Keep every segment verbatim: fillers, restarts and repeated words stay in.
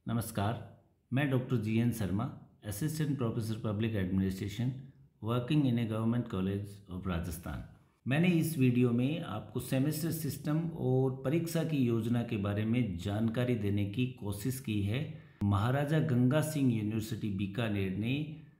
नमस्कार, मैं doctor G N Sharma, assistant professor public administration, working in a government college of Rajasthan. मैंने इस video में आपको सेमेस्टर सिस्टम और परीक्षा की योजना के बारे में जानकारी देने की कोशिश की है। महाराजा गंगा सिंह यूनिवर्सिटी बीकानेर ने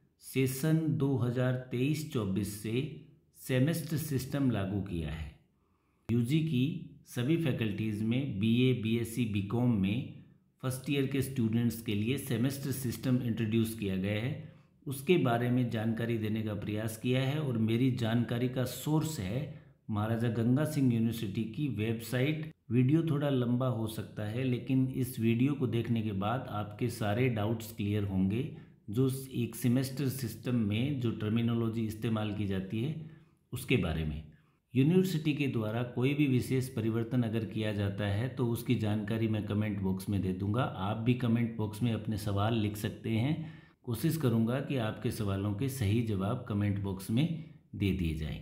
सेशन दो हज़ार तेईस चौबीस से सेमेस्टर सिस्टम लागू किया है। यूजी की सभी फैकल्टीज़ में बीए, बीएससी, बीकॉम में फर्स्ट ईयर के स्टूडेंट्स के लिए सेमेस्टर सिस्टम इंट्रोड्यूस किया गया है, उसके बारे में जानकारी देने का प्रयास किया है। और मेरी जानकारी का सोर्स है महाराजा गंगा सिंह यूनिवर्सिटी की वेबसाइट। वीडियो थोड़ा लंबा हो सकता है, लेकिन इस वीडियो को देखने के बाद आपके सारे डाउट्स क्लियर होंगे। जो एक सेमेस्टर सिस्टम में जो टर्मिनोलॉजी इस्तेमाल की जाती है उसके बारे में। यूनिवर्सिटी के द्वारा कोई भी विशेष परिवर्तन अगर किया जाता है तो उसकी जानकारी मैं कमेंट बॉक्स में दे दूंगा। आप भी कमेंट बॉक्स में अपने सवाल लिख सकते हैं। कोशिश करूंगा कि आपके सवालों के सही जवाब कमेंट बॉक्स में दे दिए जाएं।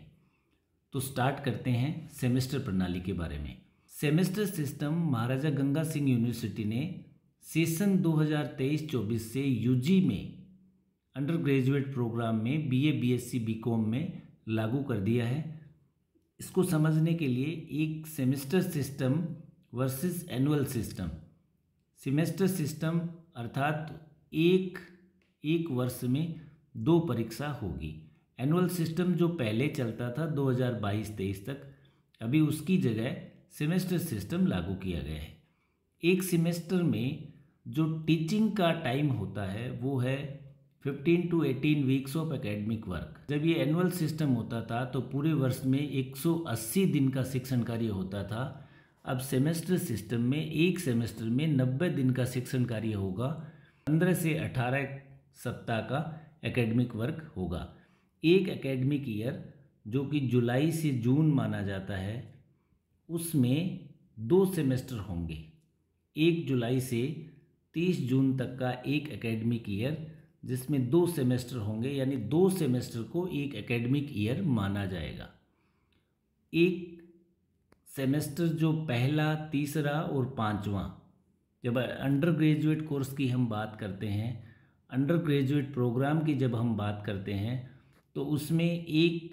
तो स्टार्ट करते हैं सेमेस्टर प्रणाली के बारे में। Semester system Maharaja Ganga Singh university ने सेशन दो हज़ार तेईस चौबीस से यूजी में अंडर ग्रेजुएट प्रोग्राम में बीए, बीएससी, बीकॉम में लागू कर दिया है। इसको समझने के लिए एक semester system versus annual system. Semester system अर्थात एक एक वर्ष में दो परीक्षा होगी। एनुअल सिस्टम जो पहले चलता था दो हज़ार बाईस तेईस तक, अभी उसकी जगह सेमेस्टर सिस्टम लागू किया गया है। एक सेमेस्टर में जो टीचिंग का टाइम होता है वो है fifteen to eighteen weeks of academic work. जब ये एनुअल सिस्टम होता था तो पूरे वर्ष में एक सौ अस्सी दिन का शिक्षण कार्य होता था। अब सेमेस्टर सिस्टम में एक सेमेस्टर में नब्बे दिन का शिक्षण कार्य होगा। पंद्रह से अठारह सप्ताह का एकेडमिक वर्क होगा। एक एकेडमिक ईयर जो कि जुलाई से जून माना जाता है, उसमें दो सेमेस्टर होंगे। एक जुलाई से तीस जून तक का एक एकेडमिक ईयर जिसमें दो सेमेस्टर होंगे, यानी दो सेमेस्टर को एक एकेडमिक ईयर माना जाएगा। एक सेमेस्टर जो पहला, तीसरा और पांचवा, जब अंडर ग्रेजुएट कोर्स की हम बात करते हैं, अंडर ग्रेजुएट प्रोग्राम की जब हम बात करते हैं तो उसमें एक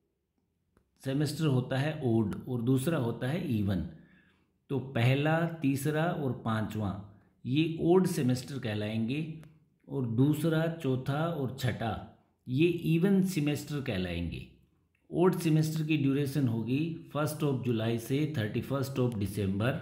सेमेस्टर होता है ओड और दूसरा होता है इवन। तो पहला, तीसरा और पांचवा ये ओड सेमेस्टर कहलाएंगे और दूसरा, चौथा और छठा ये इवन सेमेस्टर कहलाएंगे। ओड सेमेस्टर की ड्यूरेशन होगी फर्स्ट ऑफ जुलाई से थर्टी फर्स्ट ऑफ दिसंबर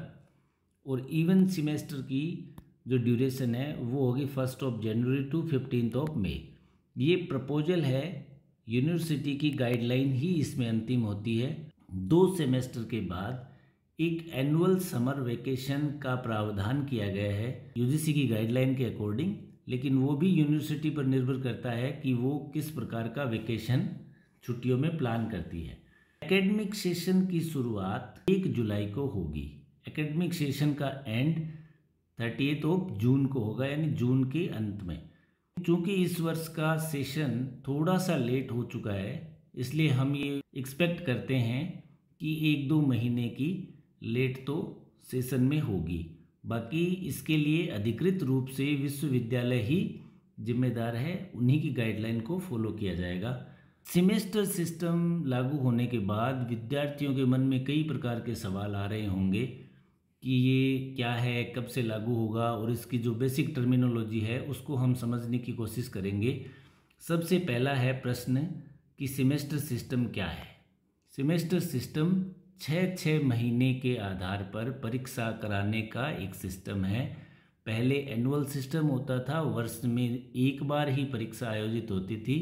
और इवन सेमेस्टर की जो ड्यूरेशन है वो होगी first of January to fifteenth of May. ये प्रपोजल है, यूनिवर्सिटी की गाइडलाइन ही इसमें अंतिम होती है। दो सेमेस्टर के बाद एक एनुअल समर वेकेशन का प्रावधान किया गया है यूजीसी की गाइडलाइन के अकॉर्डिंग, लेकिन वो भी यूनिवर्सिटी पर निर्भर करता है कि वो किस प्रकार का वेकेशन छुट्टियों में प्लान करती है। एकेडमिक सेशन की शुरुआत एक जुलाई को होगी। एकेडमिक सेशन का एंड थर्टीएथ ऑफ जून को होगा, यानी जून के अंत में। चूँकि इस वर्ष का सेशन थोड़ा सा लेट हो चुका है, इसलिए हम ये एक्सपेक्ट करते हैं कि एक दो महीने की लेट तो सेशन में होगी। बाकी इसके लिए अधिकृत रूप से विश्वविद्यालय ही जिम्मेदार है, उन्हीं की गाइडलाइन को फॉलो किया जाएगा। सेमेस्टर सिस्टम लागू होने के बाद विद्यार्थियों के मन में कई प्रकार के सवाल आ रहे होंगे कि ये क्या है, कब से लागू होगा, और इसकी जो बेसिक टर्मिनोलॉजी है उसको हम समझने की कोशिश करेंगे। सबसे पहला है प्रश्न कि सेमेस्टर सिस्टम क्या है। सेमेस्टर सिस्टम छः छः महीने के आधार पर परीक्षा कराने का एक सिस्टम है। पहले एनुअल सिस्टम होता था, वर्ष में एक बार ही परीक्षा आयोजित होती थी।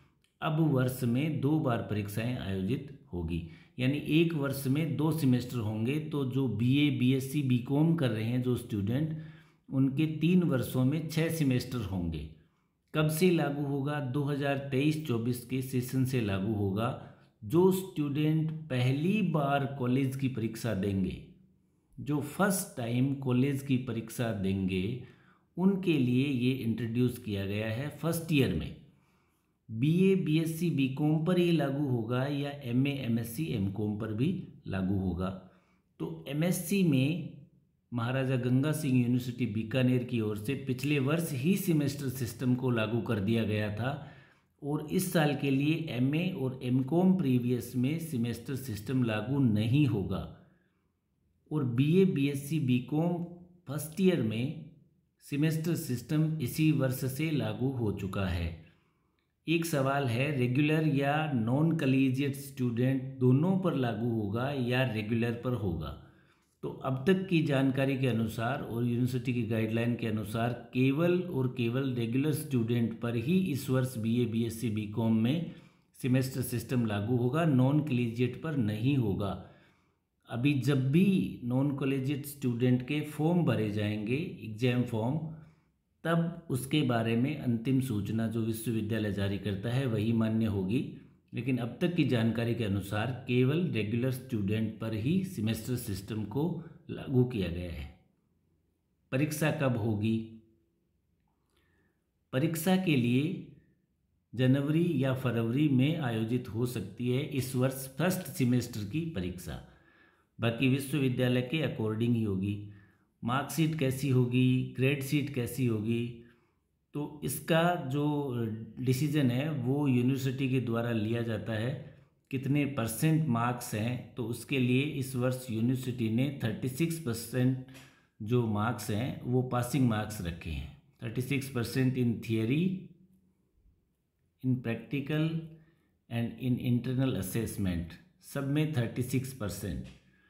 अब वर्ष में दो बार परीक्षाएं आयोजित होगी, यानी एक वर्ष में दो सेमेस्टर होंगे। तो जो बीए, बीएससी, बीकॉम कर रहे हैं जो स्टूडेंट, उनके तीन वर्षों में छः सेमेस्टर होंगे। कब से लागू होगा? दो हज़ार तेईस चौबीस के सेशन से लागू होगा। जो स्टूडेंट पहली बार कॉलेज की परीक्षा देंगे, जो फर्स्ट टाइम कॉलेज की परीक्षा देंगे, उनके लिए ये इंट्रोड्यूस किया गया है। फर्स्ट ईयर में बीए, बीएससी, बीकॉम पर ही लागू होगा या एमए, एमएससी, एमकॉम पर भी लागू होगा। तो एमएससी में महाराजा गंगा सिंह यूनिवर्सिटी बीकानेर की ओर से पिछले वर्ष ही सेमेस्टर सिस्टम को लागू कर दिया गया था और इस साल के लिए एमए और एमकॉम प्रीवियस में सेमेस्टर सिस्टम लागू नहीं होगा और BA, BSc, BCom first year में सेमेस्टर सिस्टम इसी वर्ष से लागू हो चुका है। एक सवाल है, रेगुलर या नॉन कॉलेजिएट स्टूडेंट दोनों पर लागू होगा या रेगुलर पर होगा? तो अब तक की जानकारी के अनुसार और यूनिवर्सिटी की गाइडलाइन के अनुसार केवल और केवल रेगुलर स्टूडेंट पर ही इस वर्ष बीए, बीएससी, बीकॉम में सेमेस्टर सिस्टम लागू होगा, नॉन कॉलेजिएट पर नहीं होगा। अभी जब भी नॉन कॉलेजिएट स्टूडेंट के फॉर्म भरे जाएंगे, एग्जाम फॉर्म, तब उसके बारे में अंतिम सूचना जो विश्वविद्यालय जारी करता है वही मान्य होगी। लेकिन अब तक की जानकारी के अनुसार केवल रेगुलर स्टूडेंट पर ही सेमेस्टर सिस्टम को लागू किया गया है। परीक्षा कब होगी? परीक्षा के लिए जनवरी या फरवरी में आयोजित हो सकती है इस वर्ष फर्स्ट सेमेस्टर की परीक्षा। बाकी विश्वविद्यालय के अकॉर्डिंग ही होगी। मार्कशीट कैसी होगी, ग्रेड शीट कैसी होगी, तो इसका जो डिसीजन है वो यूनिवर्सिटी के द्वारा लिया जाता है। कितने परसेंट मार्क्स हैं, तो उसके लिए इस वर्ष यूनिवर्सिटी ने छत्तीस परसेंट जो मार्क्स हैं वो पासिंग मार्क्स रखे हैं। छत्तीस percent in theory, in practical and in internal assessment, सब में छत्तीस परसेंट।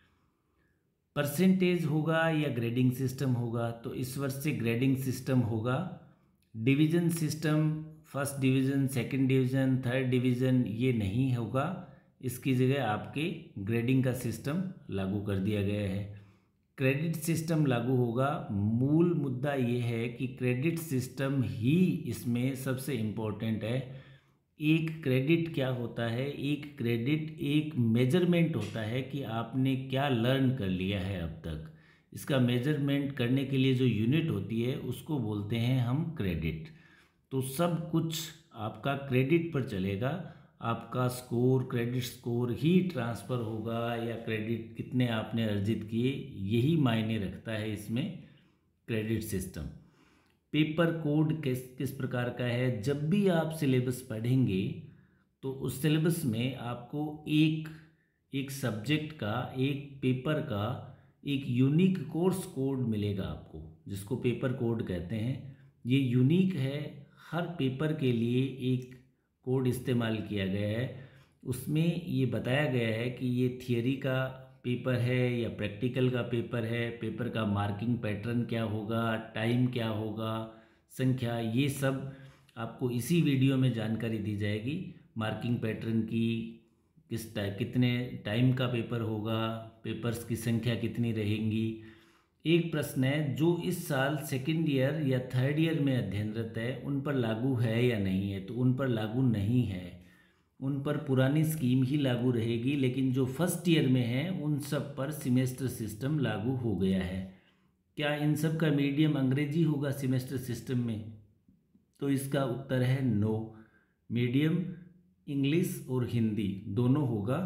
परसेंटेज होगा या ग्रेडिंग सिस्टम होगा? तो इस वर्ष से ग्रेडिंग सिस्टम होगा। Division system, first division, second division, third division, ये नहीं होगा। इसकी जगह आपके ग्रेडिंग का सिस्टम लागू कर दिया गया है। क्रेडिट सिस्टम लागू होगा। मूल मुद्दा ये है कि क्रेडिट सिस्टम ही इसमें सबसे इम्पोर्टेंट है। एक क्रेडिट क्या होता है? एक क्रेडिट एक मेजरमेंट होता है कि आपने क्या लर्न कर लिया है अब तक। इसका मेजरमेंट करने के लिए जो यूनिट होती है उसको बोलते हैं हम क्रेडिट। तो सब कुछ आपका क्रेडिट पर चलेगा। आपका स्कोर, क्रेडिट स्कोर ही ट्रांसफ़र होगा या क्रेडिट कितने आपने अर्जित किए, यही मायने रखता है इसमें क्रेडिट सिस्टम। पेपर कोड किस किस प्रकार का है? जब भी आप सिलेबस पढ़ेंगे तो उस सिलेबस में आपको एक एक सब्जेक्ट का, एक पेपर का एक यूनिक कोर्स कोड मिलेगा आपको, जिसको पेपर कोड कहते हैं। ये यूनिक है, हर पेपर के लिए एक कोड इस्तेमाल किया गया है। उसमें ये बताया गया है कि ये थियरी का पेपर है या प्रैक्टिकल का पेपर है, पेपर का मार्किंग पैटर्न क्या होगा, टाइम क्या होगा, संख्या, ये सब आपको इसी वीडियो में जानकारी दी जाएगी। मार्किंग पैटर्न की, किस टाइप, कितने टाइम का पेपर होगा, पेपर्स की संख्या कितनी रहेंगी। एक प्रश्न है, जो इस साल सेकंड ईयर या थर्ड ईयर में अध्ययनरत है उन पर लागू है या नहीं है? तो उन पर लागू नहीं है, उन पर पुरानी स्कीम ही लागू रहेगी। लेकिन जो फर्स्ट ईयर में है उन सब पर सेमेस्टर सिस्टम लागू हो गया है। क्या इन सब का मीडियम अंग्रेजी होगा सेमेस्टर सिस्टम में? तो इसका उत्तर है नो। मीडियम इंग्लिश और हिंदी दोनों होगा।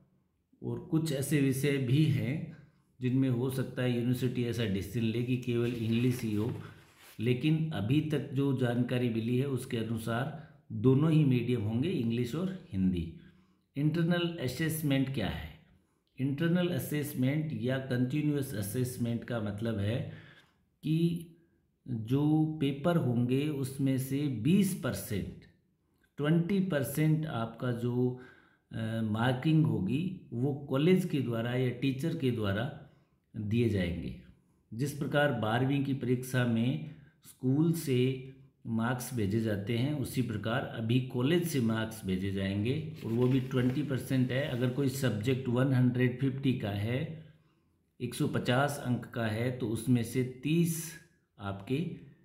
और कुछ ऐसे विषय भी हैं जिनमें हो सकता है यूनिवर्सिटी ऐसा डिसीजन ले कि केवल इंग्लिश ही हो, लेकिन अभी तक जो जानकारी मिली है उसके अनुसार दोनों ही मीडियम होंगे, इंग्लिश और हिंदी। इंटरनल असेसमेंट क्या है? इंटरनल असेसमेंट या कंटिन्यूअस असेसमेंट का मतलब है कि जो पेपर होंगे उसमें से बीस परसेंट, ट्वेंटी परसेंट आपका जो मार्किंग होगी वो कॉलेज के द्वारा या टीचर के द्वारा दिए जाएंगे। जिस प्रकार बारहवीं की परीक्षा में स्कूल से मार्क्स भेजे जाते हैं, उसी प्रकार अभी कॉलेज से मार्क्स भेजे जाएंगे और वो भी ट्वेंटी परसेंट है। अगर कोई सब्जेक्ट वन हंड्रेड फिफ्टी का है, एक सौ पचास अंक का है, तो उसमें से तीस आपके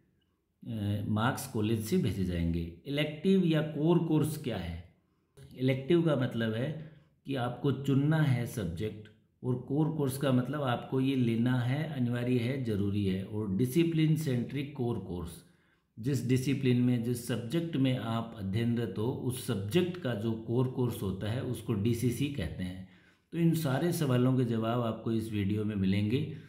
मार्क्स कॉलेज से भेजे जाएंगे। इलेक्टिव या कोर कोर्स क्या है? इलेक्टिव का मतलब है कि आपको चुनना है सब्जेक्ट, और कोर कोर्स का मतलब आपको ये लेना है, अनिवार्य है, ज़रूरी है। और डिसिप्लिन सेंट्रिक कोर कोर्स, जिस डिसिप्लिन में, जिस सब्जेक्ट में आप अध्ययनरत हो, उस सब्जेक्ट का जो कोर कोर्स होता है उसको डीसीसी कहते हैं। तो इन सारे सवालों के जवाब आपको इस वीडियो में मिलेंगे।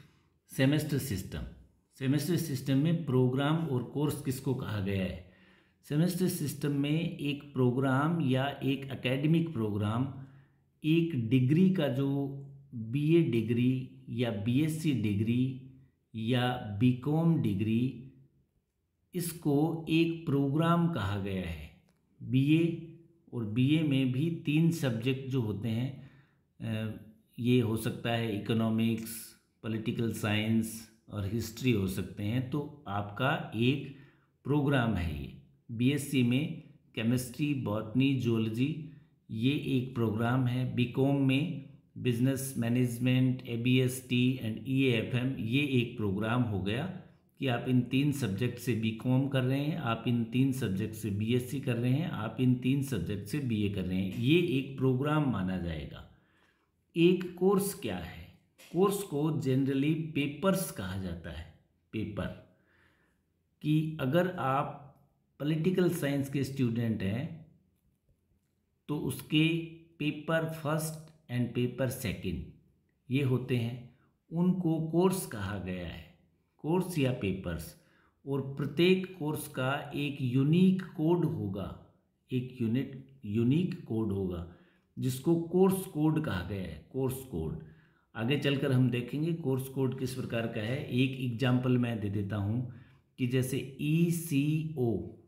Semester system. सेमेस्टर सिस्टम में प्रोग्राम और कोर्स किसको कहा गया है? सेमेस्टर सिस्टम में एक प्रोग्राम या एक एकेडमिक प्रोग्राम एक डिग्री का जो बीए डिग्री या बीएससी डिग्री या बीकॉम डिग्री, इसको एक प्रोग्राम कहा गया है। बीए और बीए में भी तीन सब्जेक्ट जो होते हैं, ये हो सकता है इकोनॉमिक्स, पॉलिटिकल साइंस और हिस्ट्री हो सकते हैं। तो आपका एक प्रोग्राम है ये। बीएससी में केमिस्ट्री, बॉटनी, जूलॉजी, ये एक प्रोग्राम है। बीकॉम में business management, ABST and EAFM, ये एक प्रोग्राम हो गया कि आप इन तीन सब्जेक्ट से बीकॉम कर रहे हैं, आप इन तीन सब्जेक्ट से बीएससी कर रहे हैं, आप इन तीन सब्जेक्ट से बीए कर रहे हैं। ये एक प्रोग्राम माना जाएगा। एक कोर्स क्या है? कोर्स को जनरली पेपर्स कहा जाता है। पेपर कि अगर आप पॉलिटिकल साइंस के स्टूडेंट हैं तो उसके paper first and paper second ये होते हैं, उनको कोर्स कहा गया है। कोर्स या पेपर्स। और प्रत्येक कोर्स का एक यूनिक कोड होगा, एक यूनिट यूनिक कोड होगा जिसको कोर्स कोड कहा गया है। कोर्स कोड आगे चलकर हम देखेंगे कोर्स कोड किस प्रकार का है। एक एग्जाम्पल मैं दे देता हूँ कि जैसे E C O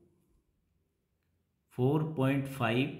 four point five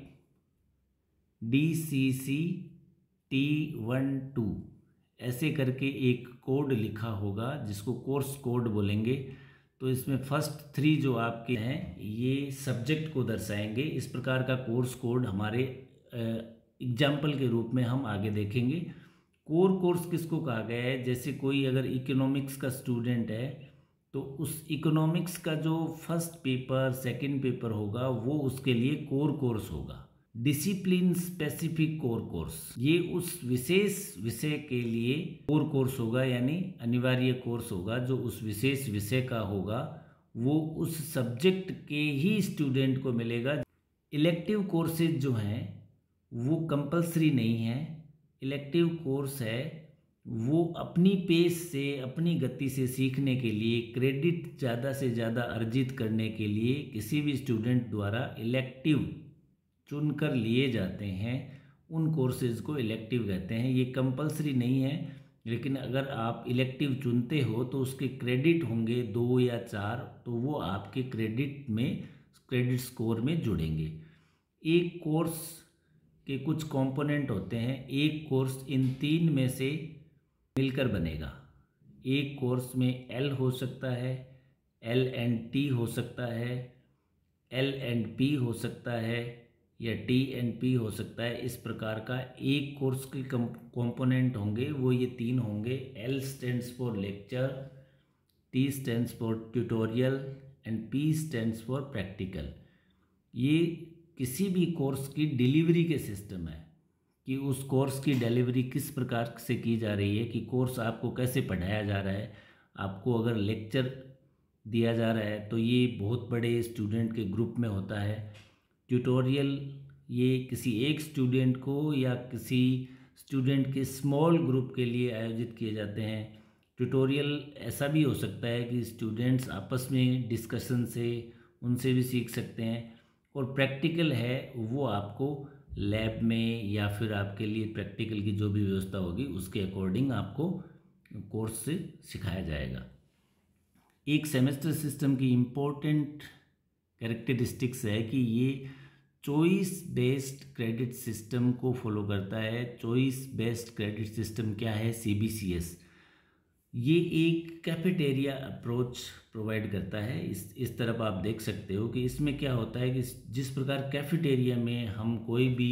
D C C T one two ऐसे करके एक कोड लिखा होगा जिसको कोर्स कोड बोलेंगे। तो इसमें फर्स्ट थ्री जो आपके हैं ये सब्जेक्ट को दर्शाएंगे। इस प्रकार का कोर्स कोड हमारे एग्जाम्पल के रूप में हम आगे देखेंगे। कोर कोर्स किसको कहा गया है? जैसे कोई अगर इकोनॉमिक्स का स्टूडेंट है तो उस इकोनॉमिक्स का जो फर्स्ट पेपर, सेकंड पेपर होगा वो उसके लिए कोर कोर्स होगा। डिसिप्लिन स्पेसिफिक कोर कोर्स, ये उस विशेष विषय के लिए कोर कोर्स होगा, यानी अनिवार्य कोर्स होगा जो उस विशेष विषय का होगा, वो उस सब्जेक्ट के ही स्टूडेंट को मिलेगा। इलेक्टिव कोर्सेज जो हैं वो कंपलसरी नहीं है। इलेक्टिव कोर्स है वो अपनी पेस से, अपनी गति से सीखने के लिए, क्रेडिट ज़्यादा से ज़्यादा अर्जित करने के लिए किसी भी स्टूडेंट द्वारा इलेक्टिव चुनकर लिए जाते हैं। उन कोर्सेज को इलेक्टिव कहते हैं। ये कंपलसरी नहीं है, लेकिन अगर आप इलेक्टिव चुनते हो तो उसके क्रेडिट होंगे दो या चार, तो वो आपके क्रेडिट में, क्रेडिट स्कोर में जुड़ेंगे। एक कोर्स के कुछ कंपोनेंट होते हैं। एक कोर्स इन तीन में से मिलकर बनेगा। एक कोर्स में एल हो सकता है, एल एंड टी हो सकता है, एल एंड पी हो सकता है, या टी एंड पी हो सकता है। इस प्रकार का एक कोर्स के कंपोनेंट होंगे, वो ये तीन होंगे। L stands for lecture, T stands for tutorial and P stands for practical. ये किसी भी कोर्स की डिलीवरी के सिस्टम है कि उस कोर्स की डिलीवरी किस प्रकार से की जा रही है, कि कोर्स आपको कैसे पढ़ाया जा रहा है। आपको अगर लेक्चर दिया जा रहा है तो ये बहुत बड़े स्टूडेंट के ग्रुप में होता है। ट्यूटोरियल ये किसी एक स्टूडेंट को या किसी स्टूडेंट के स्मॉल ग्रुप के लिए आयोजित किए जाते हैं। ट्यूटोरियल ऐसा भी हो सकता है कि स्टूडेंट्स आपस में डिस्कशन से उनसे भी सीख सकते हैं। और प्रैक्टिकल है वो आपको लैब में या फिर आपके लिए प्रैक्टिकल की जो भी व्यवस्था होगी उसके अकॉर्डिंग आपको कोर्स से सिखाया जाएगा। एक सेमेस्टर सिस्टम की इम्पोर्टेंट कैरेक्टरिस्टिक्स है कि ये चॉइस बेस्ड क्रेडिट सिस्टम को फॉलो करता है। चॉइस बेस्ड क्रेडिट सिस्टम क्या है? सीबीसीएस। ये एक कैफेटेरिया अप्रोच प्रोवाइड करता है। इस इस तरफ आप देख सकते हो कि इसमें क्या होता है कि जिस प्रकार कैफेटेरिया में हम कोई भी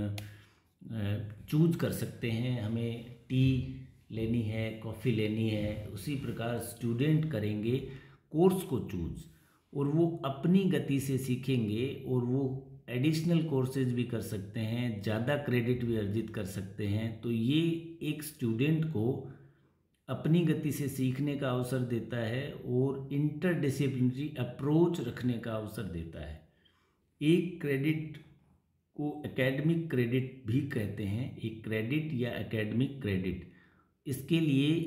चूज कर सकते हैं, हमें टी लेनी है, कॉफ़ी लेनी है, उसी प्रकार स्टूडेंट करेंगे कोर्स को चूज, और वो अपनी गति से सीखेंगे और वो एडिशनल कोर्सेज भी कर सकते हैं, ज़्यादा क्रेडिट भी अर्जित कर सकते हैं। तो ये एक स्टूडेंट को अपनी गति से सीखने का अवसर देता है और इंटरडिसिप्लिनरी अप्रोच रखने का अवसर देता है। एक क्रेडिट को एकेडमिक क्रेडिट भी कहते हैं। एक क्रेडिट या एकेडमिक क्रेडिट, इसके लिए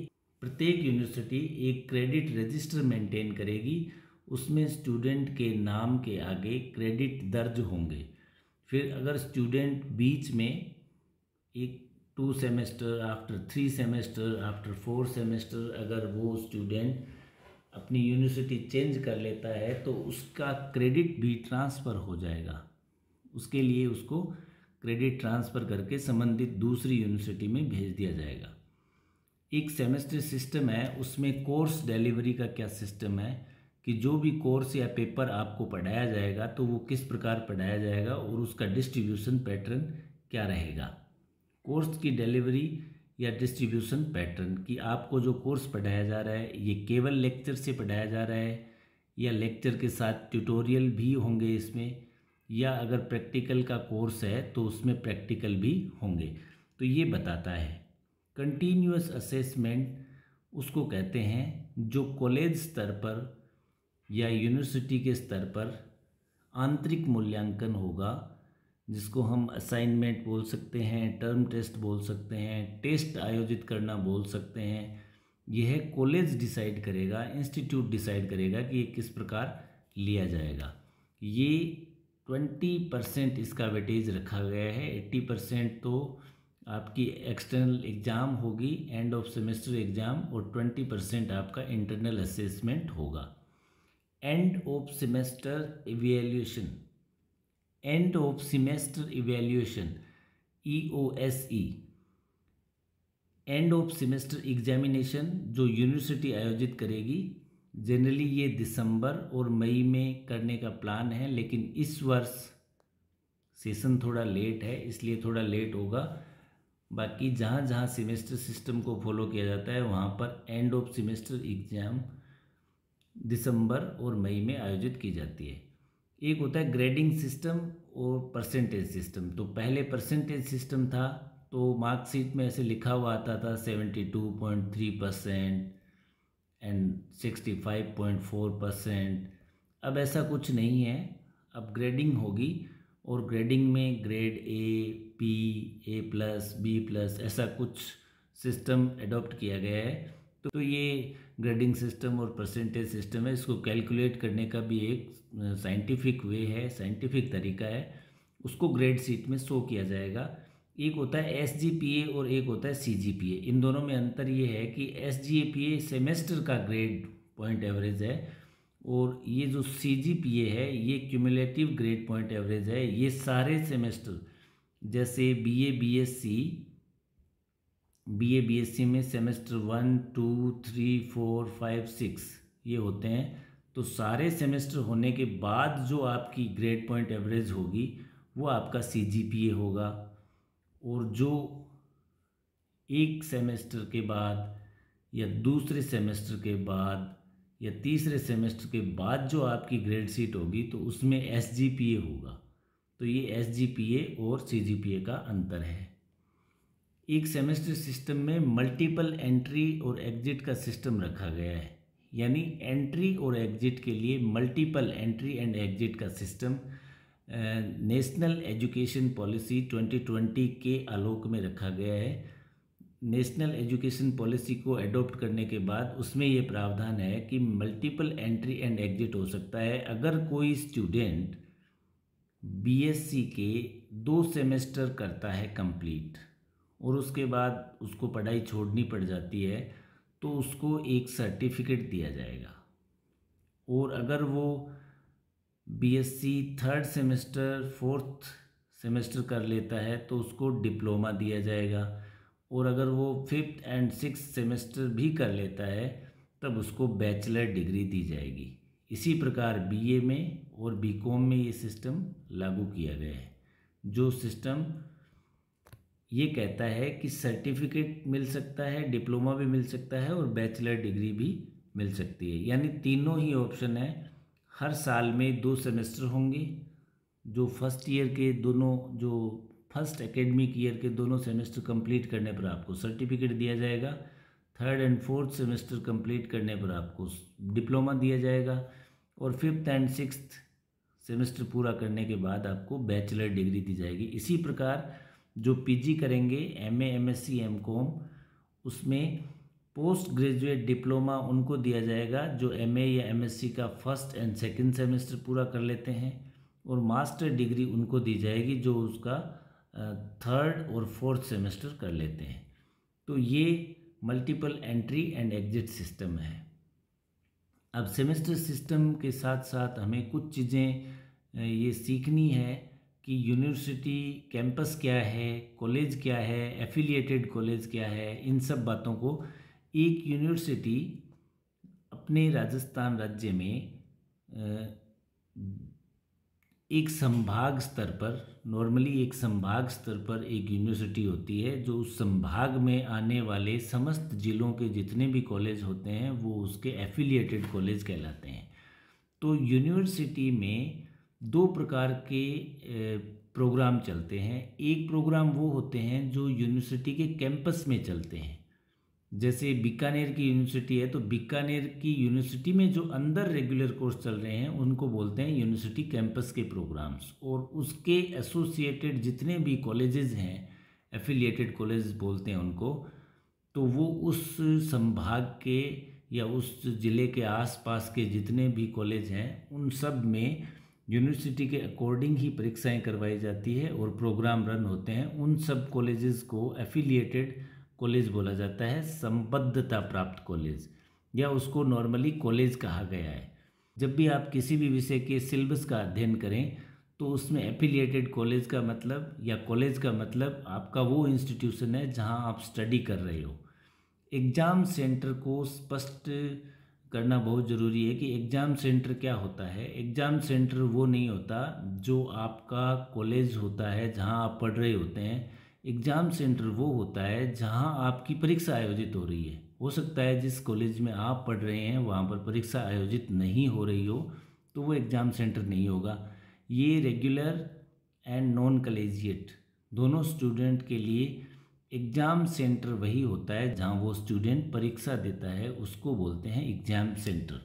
प्रत्येक यूनिवर्सिटी एक क्रेडिट रजिस्टर मेंटेन करेगी, उसमें स्टूडेंट के नाम के आगे क्रेडिट दर्ज होंगे। फिर अगर स्टूडेंट बीच में एक two semester after three semester after four semester अगर वो स्टूडेंट अपनी यूनिवर्सिटी चेंज कर लेता है तो उसका क्रेडिट भी ट्रांसफ़र हो जाएगा। उसके लिए उसको क्रेडिट ट्रांसफ़र करके संबंधित दूसरी यूनिवर्सिटी में भेज दिया जाएगा। एक सेमेस्टर सिस्टम है, उसमें कोर्स डिलीवरी का क्या सिस्टम है कि जो भी कोर्स या पेपर आपको पढ़ाया जाएगा तो वो किस प्रकार पढ़ाया जाएगा और उसका डिस्ट्रीब्यूशन पैटर्न क्या रहेगा। कोर्स की डिलीवरी या डिस्ट्रीब्यूशन पैटर्न कि आपको जो कोर्स पढ़ाया जा रहा है ये केवल लेक्चर से पढ़ाया जा रहा है या लेक्चर के साथ ट्यूटोरियल भी होंगे इसमें, या अगर प्रैक्टिकल का कोर्स है तो उसमें प्रैक्टिकल भी होंगे, तो ये बताता है। कंटिन्यूअस असेसमेंट उसको कहते हैं जो कॉलेज स्तर पर या यूनिवर्सिटी के स्तर पर आंतरिक मूल्यांकन होगा, जिसको हम असाइनमेंट बोल सकते हैं, टर्म टेस्ट बोल सकते हैं, टेस्ट आयोजित करना बोल सकते हैं। यह कॉलेज डिसाइड करेगा, इंस्टीट्यूट डिसाइड करेगा कि ये किस प्रकार लिया जाएगा। ये ट्वेंटी परसेंट इसका वेटेज रखा गया है, एट्टी परसेंट तो आपकी एक्सटर्नल एग्ज़ाम होगी, एंड ऑफ सेमेस्टर एग्ज़ाम, और ट्वेंटी परसेंट आपका इंटरनल असेसमेंट होगा। End of semester evaluation, end of semester evaluation E O S E, end of semester examination जो यूनिवर्सिटी आयोजित करेगी। जनरली ये दिसंबर और मई में करने का प्लान है, लेकिन इस वर्ष सेशन थोड़ा लेट है इसलिए थोड़ा लेट होगा। बाकी जहाँ जहाँ सेमेस्टर सिस्टम को फॉलो किया जाता है वहाँ पर एंड ऑफ सेमेस्टर एग्ज़ाम दिसंबर और मई में आयोजित की जाती है। एक होता है ग्रेडिंग सिस्टम और परसेंटेज सिस्टम। तो पहले परसेंटेज सिस्टम था तो मार्कशीट में ऐसे लिखा हुआ आता था seventy two point three percent and sixty five point four percent. अब ऐसा कुछ नहीं है, अब ग्रेडिंग होगी और ग्रेडिंग में grade A, P, A plus, B plus ऐसा कुछ सिस्टम एडॉप्ट किया गया है। तो ये ग्रेडिंग सिस्टम और परसेंटेज सिस्टम है, इसको कैलकुलेट करने का भी एक साइंटिफिक वे है, साइंटिफिक तरीका है, उसको ग्रेड शीट में शो किया जाएगा। एक होता है एस जी पी ए और एक होता है सी जी पी ए। इन दोनों में अंतर ये है कि S G P A semester का ग्रेड पॉइंट एवरेज है और ये जो सी जी पी ए है ये क्यूमुलेटिव ग्रेड पॉइंट एवरेज है। ये सारे सेमेस्टर जैसे B A B S C B A B S C में semester one two three four five six ये होते हैं, तो सारे सेमेस्टर होने के बाद जो आपकी ग्रेड पॉइंट एवरेज होगी वो आपका सी जी पी ए होगा। और जो एक सेमेस्टर के बाद या दूसरे सेमेस्टर के बाद या तीसरे सेमेस्टर के बाद जो आपकी ग्रेड शीट होगी तो उसमें एस जी पी ए होगा। तो ये एस जी पी ए और सी जी पी ए का अंतर है। एक सेमेस्टर सिस्टम में मल्टीपल एंट्री और एग्जिट का सिस्टम रखा गया है, यानी एंट्री और एग्जिट के लिए मल्टीपल एंट्री एंड एग्जिट का system national education policy twenty twenty के आलोक में रखा गया है। नेशनल एजुकेशन पॉलिसी को एडॉप्ट करने के बाद उसमें ये प्रावधान है कि मल्टीपल एंट्री एंड एग्जिट हो सकता है अगर कोई स्टूडेंट बी एस सी के दो सेमेस्टर करता है कंप्लीट और उसके बाद उसको पढ़ाई छोड़नी पड़ जाती है तो उसको एक सर्टिफिकेट दिया जाएगा। और अगर वो B S C third semester fourth semester कर लेता है तो उसको डिप्लोमा दिया जाएगा। और अगर वो फिफ्थ एंड सिक्स सेमेस्टर भी कर लेता है तब उसको बैचलर डिग्री दी जाएगी। इसी प्रकार बी ए में और बी कॉम में ये सिस्टम लागू किया गया है, जो सिस्टम ये कहता है कि सर्टिफिकेट मिल सकता है, डिप्लोमा भी मिल सकता है और बैचलर डिग्री भी मिल सकती है। यानी तीनों ही ऑप्शन है। हर साल में दो सेमेस्टर होंगे, जो फर्स्ट ईयर के दोनों जो फर्स्ट एकेडमिक ईयर के दोनों सेमेस्टर कंप्लीट करने पर आपको सर्टिफिकेट दिया जाएगा। Third and fourth semester complete करने पर आपको डिप्लोमा दिया जाएगा और फिफ्थ एंड सिक्स्थ सेमेस्टर पूरा करने के बाद आपको बैचलर डिग्री दी जाएगी। इसी प्रकार जो पीजी करेंगे एमए, एमएससी, एमकॉम, उसमें पोस्ट ग्रेजुएट डिप्लोमा उनको दिया जाएगा जो एमए या एमएससी का फर्स्ट एंड सेकंड सेमेस्टर पूरा कर लेते हैं, और मास्टर डिग्री उनको दी जाएगी जो उसका थर्ड और फोर्थ सेमेस्टर कर लेते हैं। तो ये multiple entry and exit system है। अब सेमेस्टर सिस्टम के साथ साथ हमें कुछ चीज़ें ये सीखनी है कि यूनिवर्सिटी कैंपस क्या है, कॉलेज क्या है, एफिलिएटेड कॉलेज क्या है, इन सब बातों को एक यूनिवर्सिटी अपने राजस्थान राज्य में एक संभाग स्तर पर, नॉर्मली एक संभाग स्तर पर एक यूनिवर्सिटी होती है जो उस संभाग में आने वाले समस्त जिलों के जितने भी कॉलेज होते हैं वो उसके एफिलिएटेड कॉलेज कहलाते हैं। तो यूनिवर्सिटी में दो प्रकार के प्रोग्राम चलते हैं। एक प्रोग्राम वो होते हैं जो यूनिवर्सिटी के कैंपस में चलते हैं, जैसे बीकानेर की यूनिवर्सिटी है तो बीकानेर की यूनिवर्सिटी में जो अंदर रेगुलर कोर्स चल रहे हैं उनको बोलते हैं यूनिवर्सिटी कैंपस के प्रोग्राम्स, और उसके एसोसिएटेड जितने भी कॉलेजेस हैं, एफिलिएटेड कॉलेज बोलते हैं उनको, तो वो उस संभाग के या उस ज़िले के आसपास के जितने भी कॉलेज हैं उन सब में यूनिवर्सिटी के अकॉर्डिंग ही परीक्षाएं करवाई जाती है और प्रोग्राम रन होते हैं। उन सब कॉलेजेस को एफिलिएटेड कॉलेज बोला जाता है, संबद्धता प्राप्त कॉलेज, या उसको नॉर्मली कॉलेज कहा गया है। जब भी आप किसी भी विषय के सिलेबस का अध्ययन करें तो उसमें एफिलिएटेड कॉलेज का मतलब या कॉलेज का मतलब आपका वो इंस्टीट्यूशन है जहां आप स्टडी कर रहे हो। एग्ज़ाम सेंटर को स्पष्ट करना बहुत ज़रूरी है कि एग्ज़ाम सेंटर क्या होता है। एग्ज़ाम सेंटर वो नहीं होता जो आपका कॉलेज होता है जहां आप पढ़ रहे होते हैं। एग्ज़ाम सेंटर वो होता है जहां आपकी परीक्षा आयोजित हो रही है। हो सकता है जिस कॉलेज में आप पढ़ रहे हैं वहां पर परीक्षा आयोजित नहीं हो रही हो, तो वो एग्ज़ाम सेंटर नहीं होगा। ये रेगुलर एंड नॉन कॉलेजिएट दोनों स्टूडेंट के लिए एग्ज़ाम सेंटर वही होता है जहां वो स्टूडेंट परीक्षा देता है, उसको बोलते हैं exam centre.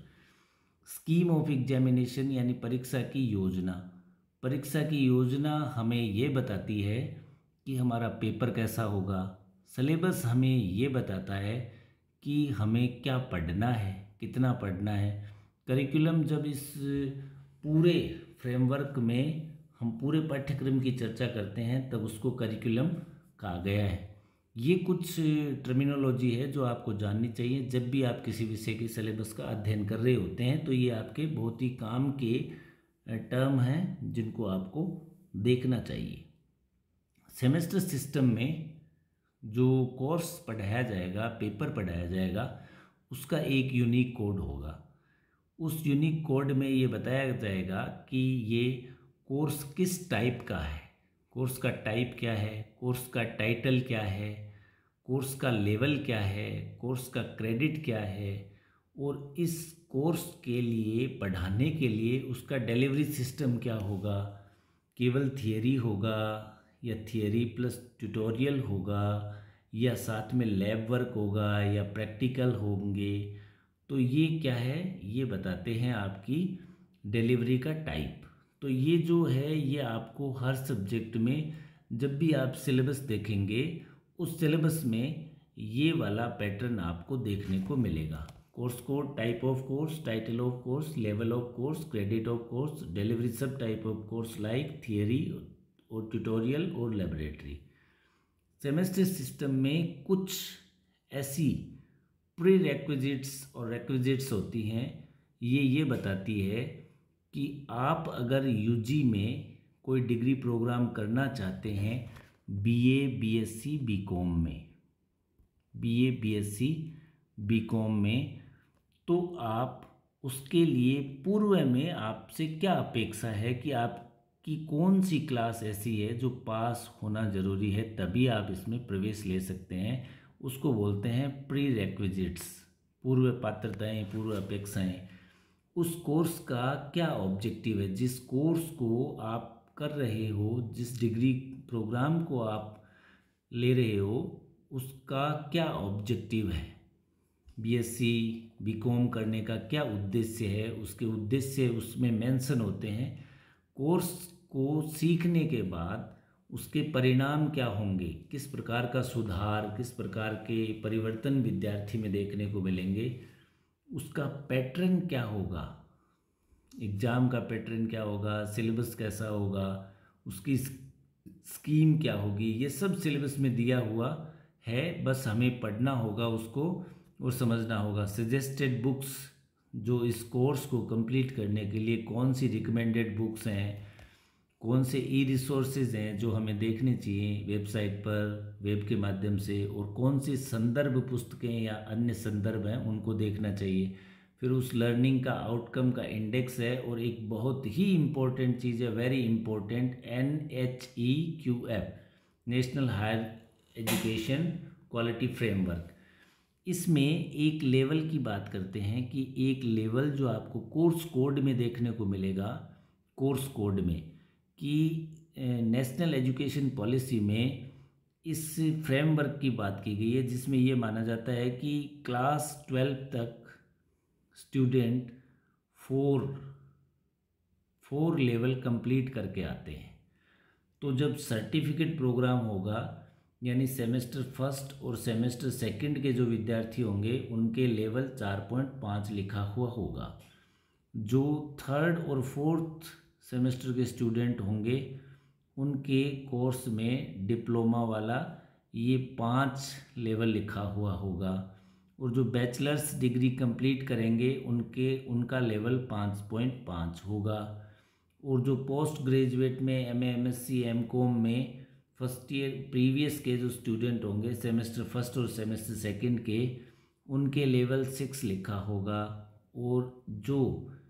Scheme of examination यानी परीक्षा की योजना। परीक्षा की योजना हमें ये बताती है कि हमारा पेपर कैसा होगा। सिलेबस हमें ये बताता है कि हमें क्या पढ़ना है, कितना पढ़ना है। करिकुलम जब इस पूरे फ्रेमवर्क में हम पूरे पाठ्यक्रम की चर्चा करते हैं तब उसको करिकुलम कहा गया है। ये कुछ टर्मिनोलॉजी है जो आपको जाननी चाहिए जब भी आप किसी विषय के सिलेबस का अध्ययन कर रहे होते हैं, तो ये आपके बहुत ही काम के टर्म हैं जिनको आपको देखना चाहिए। सेमेस्टर सिस्टम में जो कोर्स पढ़ाया जाएगा, पेपर पढ़ाया जाएगा, उसका एक यूनिक कोड होगा। उस यूनिक कोड में ये बताया जाएगा कि ये कोर्स किस टाइप का है, कोर्स का टाइप क्या है, कोर्स का टाइटल क्या है, कोर्स का लेवल क्या है, कोर्स का क्रेडिट क्या है, और इस कोर्स के लिए पढ़ाने के लिए उसका डिलीवरी सिस्टम क्या होगा। केवल थियरी होगा या थियरी प्लस ट्यूटोरियल होगा या साथ में लैब वर्क होगा या प्रैक्टिकल होंगे। तो ये क्या है, ये बताते हैं आपकी डिलीवरी का टाइप। तो ये जो है ये आपको हर सब्जेक्ट में जब भी आप सिलेबस देखेंगे उस सिलेबस में ये वाला पैटर्न आपको देखने को मिलेगा। Course code, type of course, title of course, level of course, credit of course, delivery sub type of course like theory और ट्यूटोरियल और लेबोरेटरी। सेमेस्टर सिस्टम में कुछ ऐसी प्री रेक्विजिट्स और रेक्विजिट्स होती हैं। ये ये बताती है कि आप अगर यूजी में कोई डिग्री प्रोग्राम करना चाहते हैं बीए, बीएससी, बीकॉम में, बीए, बीएससी, बीकॉम में, तो आप उसके लिए पूर्व में आपसे क्या अपेक्षा है कि आपकी कौन सी क्लास ऐसी है जो पास होना ज़रूरी है, तभी आप इसमें प्रवेश ले सकते हैं। उसको बोलते हैं प्री रेक्विजिट्स, पूर्व पात्रताएं, पूर्व अपेक्षाएं। उस कोर्स का क्या ऑब्जेक्टिव है, जिस कोर्स को आप कर रहे हो, जिस डिग्री प्रोग्राम को आप ले रहे हो, उसका क्या ऑब्जेक्टिव है। बीएससी, बीकॉम करने का क्या उद्देश्य है, उसके उद्देश्य उसमें मेंशन होते हैं। कोर्स को सीखने के बाद उसके परिणाम क्या होंगे, किस प्रकार का सुधार, किस प्रकार के परिवर्तन विद्यार्थी में देखने को मिलेंगे, उसका पैटर्न क्या होगा, एग्ज़ाम का पैटर्न क्या होगा, सिलेबस कैसा होगा, उसकी स्कीम क्या होगी, ये सब सिलेबस में दिया हुआ है। बस हमें पढ़ना होगा उसको और समझना होगा। सजेस्टेड बुक्स, जो इस कोर्स को कंप्लीट करने के लिए कौन सी रिकमेंडेड बुक्स हैं, कौन से ई रिसोर्सेज हैं जो हमें देखने चाहिए वेबसाइट पर वेब के माध्यम से, और कौन सी संदर्भ पुस्तकें या अन्य संदर्भ हैं उनको देखना चाहिए। फिर उस लर्निंग का आउटकम का इंडेक्स है, और एक बहुत ही इम्पोर्टेंट चीज़ है, very important, N H E Q F, national higher education quality framework. इसमें एक लेवल की बात करते हैं कि एक लेवल जो आपको कोर्स कोड में देखने को मिलेगा, कोर्स कोड में, कि नेशनल एजुकेशन पॉलिसी में इस फ्रेमवर्क की बात की गई है, जिसमें ये माना जाता है कि क्लास ट्वेल्व तक student four four level complete करके आते हैं। तो जब सर्टिफिकेट प्रोग्राम होगा, यानी सेमेस्टर फर्स्ट और सेमेस्टर सेकंड के जो विद्यार्थी होंगे उनके लेवल चार पॉइंट पाँच लिखा हुआ होगा। जो थर्ड और फोर्थ सेमेस्टर के स्टूडेंट होंगे उनके कोर्स में डिप्लोमा वाला ये पाँच लेवल लिखा हुआ होगा, और जो बैचलर्स डिग्री कंप्लीट करेंगे उनके उनका लेवल पाँच पॉइंट पाँच होगा। और जो पोस्ट ग्रेजुएट में M A M S C M com में फर्स्ट ईयर प्रीवियस के जो स्टूडेंट होंगे सेमेस्टर फर्स्ट और सेमेस्टर सेकंड के, उनके लेवल सिक्स लिखा होगा। और जो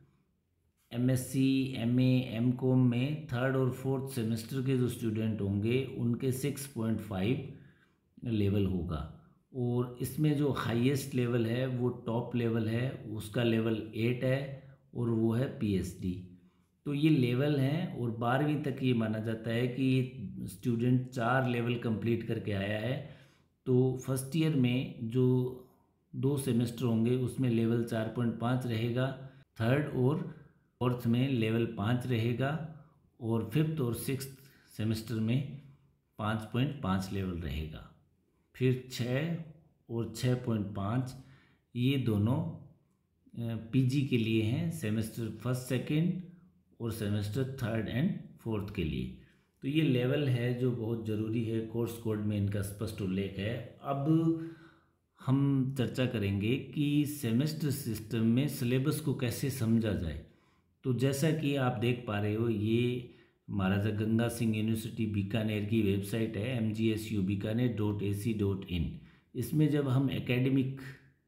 M S C M A M com में थर्ड और फोर्थ सेमेस्टर के जो स्टूडेंट होंगे उनके सिक्स पॉइंट फाइव लेवल होगा। और इसमें जो हाईएस्ट लेवल है वो टॉप लेवल है, उसका लेवल एट है, और वो है पी एच डी। तो ये लेवल हैं, और बारहवीं तक ये माना जाता है कि स्टूडेंट चार लेवल कंप्लीट करके आया है। तो फर्स्ट ईयर में जो दो सेमेस्टर होंगे उसमें लेवल चार पॉइंट पाँच रहेगा, थर्ड और फोर्थ में लेवल पाँच रहेगा, और फिफ्थ और सिक्स्थ सेमेस्टर में पाँच पॉइंट पाँच लेवल रहेगा। फिर छः और छः पॉइंट पाँच ये दोनों पीजी के लिए हैं, सेमेस्टर फर्स्ट सेकंड और सेमेस्टर थर्ड एंड फोर्थ के लिए। तो ये लेवल है जो बहुत ज़रूरी है, कोर्स कोड में इनका स्पष्ट उल्लेख है। अब हम चर्चा करेंगे कि सेमेस्टर सिस्टम में सिलेबस को कैसे समझा जाए। तो जैसा कि आप देख पा रहे हो, ये महाराजा गंगा सिंह यूनिवर्सिटी बीकानेर की वेबसाइट है, M G S U Bikaner dot A C dot in. इसमें जब हम एकेडमिक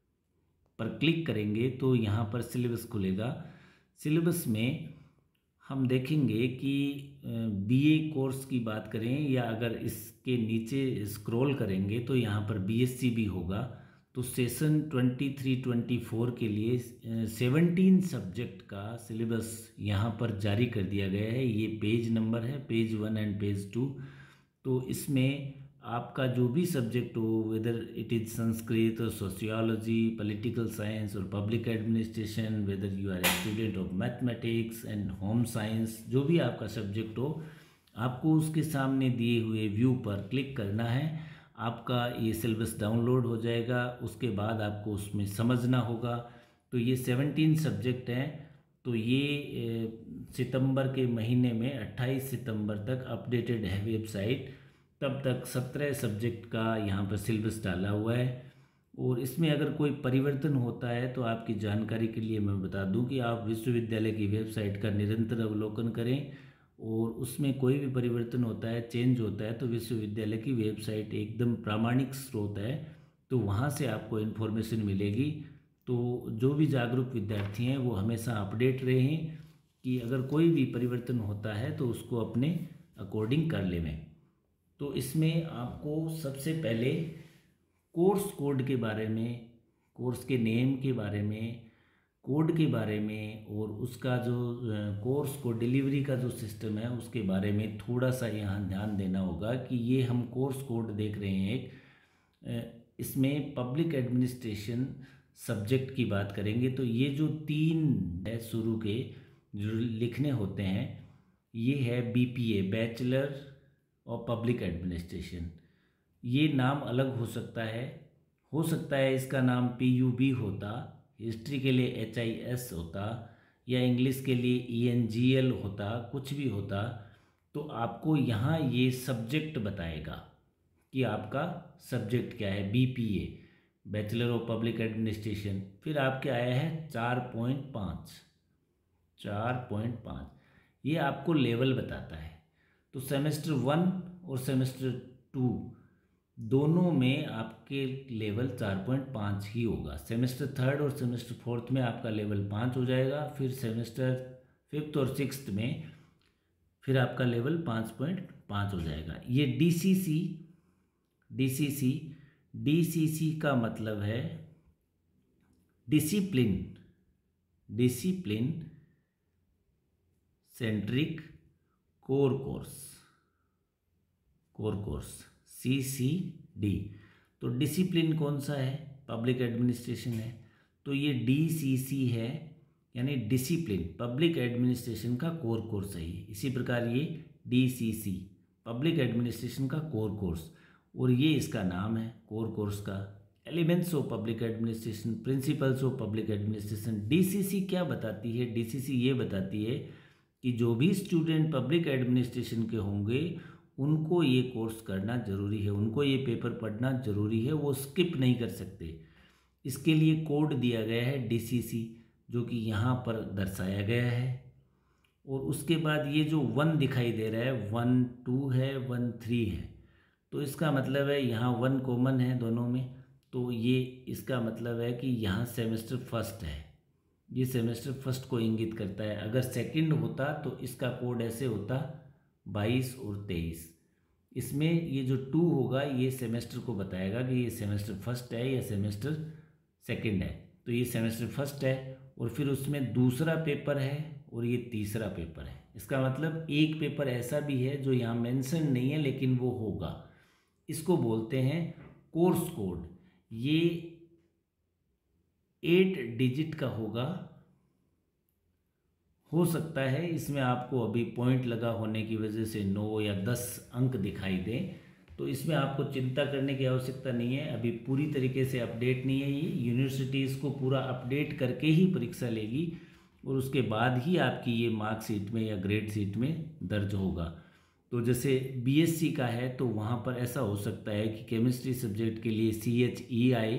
पर क्लिक करेंगे तो यहाँ पर सिलेबस खुलेगा। सिलेबस में हम देखेंगे कि बीए कोर्स की बात करें, या अगर इसके नीचे स्क्रॉल करेंगे तो यहाँ पर बीएससी भी होगा। तो session twenty three twenty four के लिए सेवनटीन सब्जेक्ट का सिलेबस यहाँ पर जारी कर दिया गया है। ये पेज नंबर है, page one and page two. तो इसमें आपका जो भी सब्जेक्ट हो, वेदर इट इज़ संस्कृत और सोशियोलॉजी, पॉलिटिकल साइंस और public administration, whether you are a student of mathematics and home science, जो भी आपका सब्जेक्ट हो, आपको उसके सामने दिए हुए व्यू पर क्लिक करना है। आपका ये सिलेबस डाउनलोड हो जाएगा, उसके बाद आपको उसमें समझना होगा। तो ये सेवनटीन सब्जेक्ट हैं। तो ये सितंबर के महीने में अट्ठाईस सितंबर तक अपडेटेड है वेबसाइट। तब तक सत्रह सब्जेक्ट का यहाँ पर सिलेबस डाला हुआ है। और इसमें अगर कोई परिवर्तन होता है तो आपकी जानकारी के लिए मैं बता दूं कि आप विश्वविद्यालय की वेबसाइट का निरंतर अवलोकन करें, और उसमें कोई भी परिवर्तन होता है, चेंज होता है, तो विश्वविद्यालय की वेबसाइट एकदम प्रामाणिक स्रोत है, तो वहाँ से आपको इन्फॉर्मेशन मिलेगी। तो जो भी जागरूक विद्यार्थी हैं वो हमेशा अपडेट रहें कि अगर कोई भी परिवर्तन होता है तो उसको अपने अकॉर्डिंग कर लें। तो इसमें आपको सबसे पहले कोर्स कोड के बारे में, कोर्स के नेम के बारे में, कोड के बारे में, और उसका जो कोर्स को डिलीवरी का जो सिस्टम है उसके बारे में थोड़ा सा यहाँ ध्यान देना होगा कि ये हम कोर्स कोड देख रहे हैं एक, इसमें पब्लिक एडमिनिस्ट्रेशन सब्जेक्ट की बात करेंगे तो ये जो तीन है शुरू के जो लिखने होते हैं, ये है बी पी ए, बैचलर और पब्लिक एडमिनिस्ट्रेशन। ये नाम अलग हो सकता है हो सकता है इसका नाम पी यू बी होता, हिस्ट्री के लिए एच आई एस होता, या इंग्लिश के लिए ई एन जी एल होता, कुछ भी होता। तो आपको यहाँ ये सब्जेक्ट बताएगा कि आपका सब्जेक्ट क्या है। B P A, bachelor of public administration. फिर आपके आया है चार पॉइंट पाँच चार पॉइंट पाँच ये आपको लेवल बताता है। तो सेमेस्टर वन और सेमेस्टर टू दोनों में आपके लेवल चार पॉइंट पाँच ही होगा। सेमेस्टर थर्ड और सेमेस्टर फोर्थ में आपका लेवल पाँच हो जाएगा। फिर सेमेस्टर फिफ्थ और सिक्स्थ में फिर आपका लेवल पाँच पॉइंट पाँच हो जाएगा। ये D C C D C C D C C का मतलब है discipline discipline centric core course core course C C D. तो डिसिप्लिन कौन सा है? पब्लिक एडमिनिस्ट्रेशन है। तो ये डी सी सी है, यानी डिसिप्लिन पब्लिक एडमिनिस्ट्रेशन का कोर कोर्स है। इसी प्रकार ये D C C public administration का कोर कोर्स, और ये इसका नाम है कोर कोर्स का। Elements of public administration, principles of public administration. D C C क्या बताती है? डी सी सी ये बताती है कि जो भी स्टूडेंट पब्लिक एडमिनिस्ट्रेशन के होंगे उनको ये कोर्स करना ज़रूरी है, उनको ये पेपर पढ़ना ज़रूरी है, वो स्किप नहीं कर सकते। इसके लिए कोड दिया गया है डी सी सी, जो कि यहाँ पर दर्शाया गया है। और उसके बाद ये जो वन दिखाई दे रहा है, वन टू है, वन थ्री है, तो इसका मतलब है यहाँ वन कॉमन है दोनों में। तो ये इसका मतलब है कि यहाँ सेमेस्टर फर्स्ट है, ये सेमेस्टर फर्स्ट को इंगित करता है। अगर सेकंड होता तो इसका कोड ऐसे होता बाईस और तेईस। इसमें ये जो टू होगा ये सेमेस्टर को बताएगा कि ये सेमेस्टर फर्स्ट है या सेमेस्टर सेकंड है। तो ये सेमेस्टर फर्स्ट है, और फिर उसमें दूसरा पेपर है और ये तीसरा पेपर है। इसका मतलब एक पेपर ऐसा भी है जो यहाँ मेंशन नहीं है लेकिन वो होगा। इसको बोलते हैं कोर्स कोड। ये एट डिजिट का होगा। हो सकता है इसमें आपको अभी पॉइंट लगा होने की वजह से नौ या दस अंक दिखाई दें, तो इसमें आपको चिंता करने की आवश्यकता नहीं है। अभी पूरी तरीके से अपडेट नहीं है ये। यूनिवर्सिटी इसको पूरा अपडेट करके ही परीक्षा लेगी, और उसके बाद ही आपकी ये मार्कशीट में या ग्रेड शीट में दर्ज होगा। तो जैसे बी एस सी का है तो वहाँ पर ऐसा हो सकता है कि केमिस्ट्री सब्जेक्ट के लिए सी एच ई आए,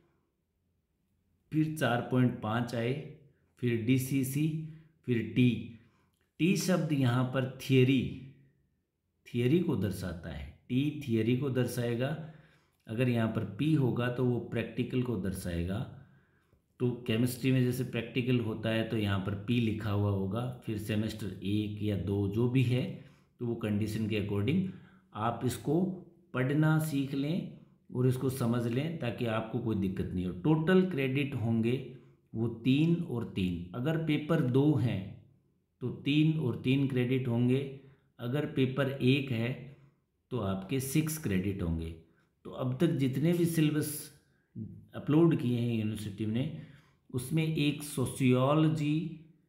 फिर चार पॉइंट पाँच आए, फिर डी सी सी, फिर टी। टी शब्द यहाँ पर थियरी थियरी को दर्शाता है। टी थियरी को दर्शाएगा। अगर यहाँ पर पी होगा तो वो प्रैक्टिकल को दर्शाएगा। तो केमिस्ट्री में जैसे प्रैक्टिकल होता है तो यहाँ पर पी लिखा हुआ होगा। फिर सेमेस्टर एक या दो जो भी है, तो वो कंडीशन के अकॉर्डिंग आप इसको पढ़ना सीख लें और इसको समझ लें ताकि आपको कोई दिक्कत नहीं हो। टोटल क्रेडिट होंगे वो तीन और तीन। अगर पेपर दो हैं तो तीन और तीन क्रेडिट होंगे। अगर पेपर एक है तो आपके सिक्स क्रेडिट होंगे। तो अब तक जितने भी सिलेबस अपलोड किए हैं यूनिवर्सिटी ने, उसमें एक सोशियोलॉजी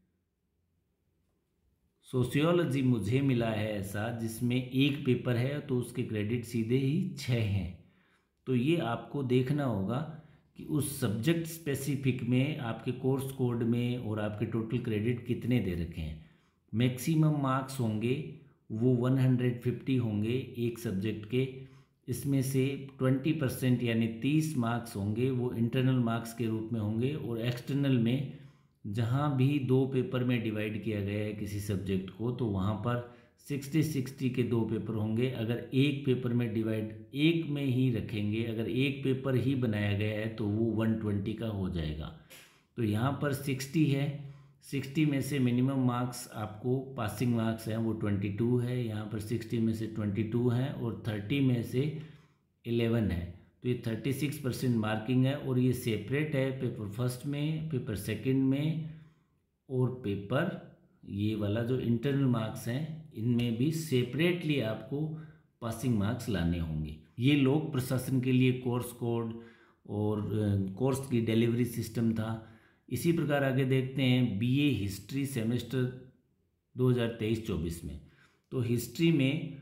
सोशियोलॉजी मुझे मिला है ऐसा, जिसमें एक पेपर है तो उसके क्रेडिट सीधे ही छः हैं। तो ये आपको देखना होगा कि उस सब्जेक्ट स्पेसिफिक में आपके कोर्स कोड में और आपके टोटल क्रेडिट कितने दे रखे हैं। मैक्सिमम मार्क्स होंगे वो वन हंड्रेड फिफ्टी होंगे एक सब्जेक्ट के। इसमें से ट्वेंटी परसेंट यानी तीस मार्क्स होंगे वो इंटरनल मार्क्स के रूप में होंगे, और एक्सटर्नल में जहाँ भी दो पेपर में डिवाइड किया गया है किसी सब्जेक्ट को, तो वहाँ पर सिक्सटी सिक्सटी के दो पेपर होंगे। अगर एक पेपर में डिवाइड एक में ही रखेंगे, अगर एक पेपर ही बनाया गया है तो वो वन ट्वेंटी का हो जाएगा। तो यहाँ पर सिक्सटी है, सिक्सटी में से मिनिमम मार्क्स आपको पासिंग मार्क्स हैं वो ट्वेंटी टू है, यहाँ पर सिक्सटी में से ट्वेंटी टू है और थर्टी में से इलेवन है। तो ये थर्टी सिक्स परसेंट मार्किंग है, और ये सेपरेट है पेपर फर्स्ट में, पेपर सेकंड में, और पेपर ये वाला जो इंटरनल मार्क्स हैं इनमें भी सेपरेटली आपको पासिंग मार्क्स लाने होंगे। ये लोक प्रशासन के लिए कोर्स कोड और कोर्स की डिलीवरी सिस्टम था। इसी प्रकार आगे देखते हैं बीए हिस्ट्री सेमेस्टर दो हज़ार तेईस चौबीस में। तो हिस्ट्री में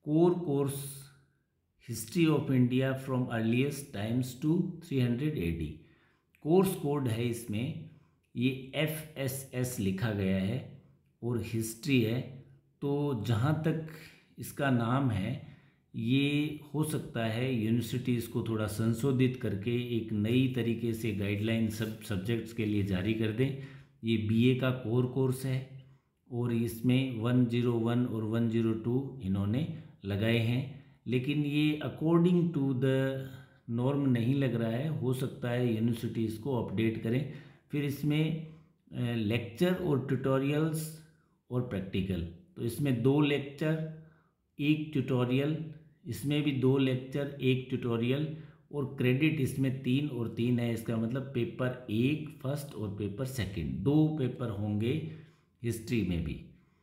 core course history of India from earliest times to three hundred A D. Course code है इसमें, ये एफ एस एस लिखा गया है और हिस्ट्री है। तो जहाँ तक इसका नाम है, ये हो सकता है यूनिवर्सिटी इसको थोड़ा संशोधित करके एक नई तरीके से गाइडलाइन सब सब्जेक्ट्स के लिए जारी कर दें। ये बीए का कोर कोर्स है और इसमें वन ज़ीरो वन और वन ज़ीरो टू इन्होंने लगाए हैं, लेकिन ये अकॉर्डिंग टू द नॉर्म नहीं लग रहा है। हो सकता है यूनिवर्सिटी इसको अपडेट करें। फिर इसमें लेक्चर और ट्यूटोरियल्स और प्रैक्टिकल, तो इसमें दो लेक्चर एक ट्यूटोरियल, इसमें भी दो लेक्चर एक ट्यूटोरियल, और क्रेडिट इसमें तीन और तीन है। इसका मतलब पेपर एक फर्स्ट और पेपर सेकंड, दो पेपर होंगे हिस्ट्री में भी।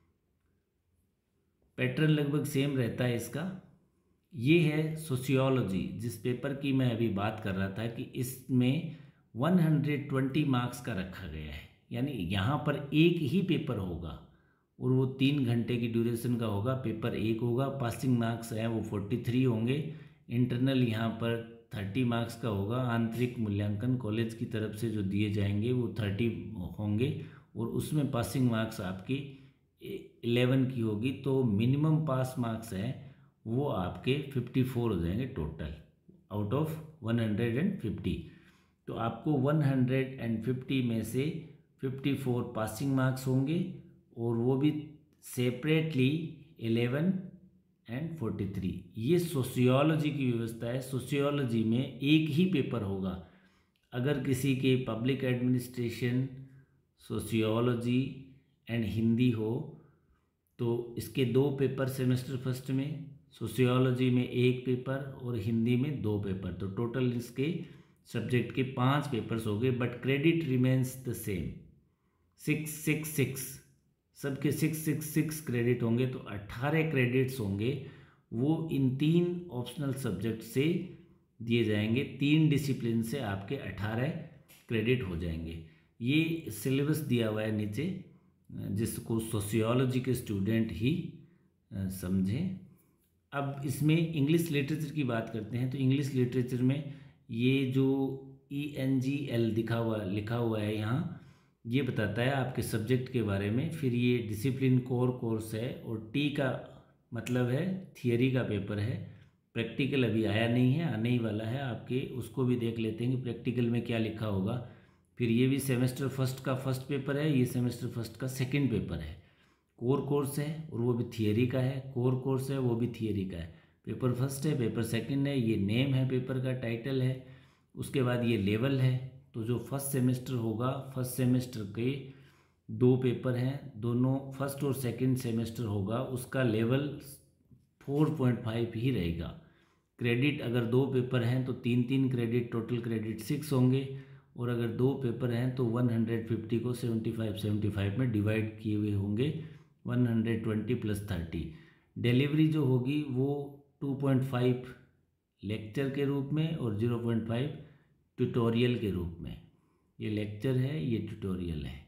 पैटर्न लगभग सेम रहता है इसका। ये है सोशियोलॉजी, जिस पेपर की मैं अभी बात कर रहा था कि इसमें एक सौ बीस मार्क्स का रखा गया है, यानी यहाँ पर एक ही पेपर होगा और वो तीन घंटे की ड्यूरेशन का होगा। पेपर एक होगा, पासिंग मार्क्स हैं वो तैंतालीस होंगे, इंटरनल यहाँ पर तीस मार्क्स का होगा, आंतरिक मूल्यांकन कॉलेज की तरफ से जो दिए जाएंगे वो तीस होंगे और उसमें पासिंग मार्क्स आपकी ग्यारह की होगी। तो मिनिमम पास मार्क्स हैं वो आपके चौवन हो जाएंगे टोटल आउट ऑफ एक सौ पचास। तो आपको एक सौ पचास में से चौवन पासिंग मार्क्स होंगे और वो भी सेपरेटली ग्यारह एंड तैंतालीस। ये सोशियोलॉजी की व्यवस्था है। सोशियोलॉजी में एक ही पेपर होगा। अगर किसी के public administration, sociology and Hindi हो तो इसके दो पेपर सेमेस्टर फर्स्ट में, सोशियोलॉजी में एक पेपर और हिंदी में दो पेपर, तो टोटल इसके सब्जेक्ट के पांच पेपर्स हो गए। But credit remains the same, six six six, सबके सिक्स सिक्स सिक्स क्रेडिट होंगे। तो अट्ठारह क्रेडिट्स होंगे, वो इन तीन ऑप्शनल सब्जेक्ट से दिए जाएंगे। तीन डिसिप्लिन से आपके अट्ठारह क्रेडिट हो जाएंगे। ये सिलेबस दिया हुआ है नीचे, जिसको सोशियोलॉजी के स्टूडेंट ही समझें। अब इसमें इंग्लिश लिटरेचर की बात करते हैं। तो इंग्लिश लिटरेचर में ये जो ई एन जी एल दिखा हुआ लिखा हुआ है यहाँ, ये बताता है आपके सब्जेक्ट के बारे में। फिर ये डिसिप्लिन कोर कोर्स है और टी का मतलब है थियरी का पेपर है। प्रैक्टिकल अभी आया नहीं है, आने ही वाला है आपके, उसको भी देख लेते हैं कि प्रैक्टिकल में क्या लिखा होगा। फिर ये भी सेमेस्टर फर्स्ट का फर्स्ट पेपर है, ये सेमेस्टर फर्स्ट का सेकंड पेपर है। कोर कोर्स है और वो भी थियरी का है, कोर कोर्स है वो भी थियरी का है। पेपर फर्स्ट है, पेपर सेकंड है, ये नेम है पेपर का, टाइटल है। उसके बाद ये लेवल है। तो जो फर्स्ट सेमेस्टर होगा, फर्स्ट सेमेस्टर के दो पेपर हैं, दोनों फर्स्ट और सेकंड सेमेस्टर होगा, उसका लेवल फोर पॉइंट फाइव ही रहेगा। क्रेडिट अगर दो पेपर हैं तो तीन तीन क्रेडिट, टोटल क्रेडिट सिक्स होंगे। और अगर दो पेपर हैं तो वन हंड्रेड फिफ्टी को सेवेंटी फाइव सेवेंटी फाइव में डिवाइड किए हुए होंगे, one hundred twenty plus thirty. Delivery जो होगी वो टू पॉइंट फाइव लेक्चर के रूप में और ज़ीरो पॉइंट फाइव ट्यूटोरियल के रूप में। ये लेक्चर है, ये ट्यूटोरियल है।